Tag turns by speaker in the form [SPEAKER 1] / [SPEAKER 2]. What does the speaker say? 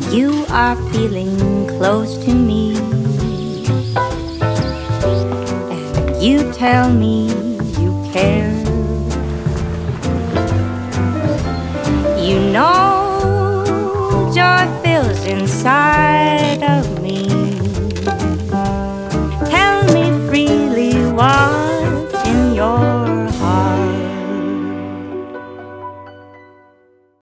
[SPEAKER 1] you are feeling close to me, and you tell me you care. You know joy fills inside of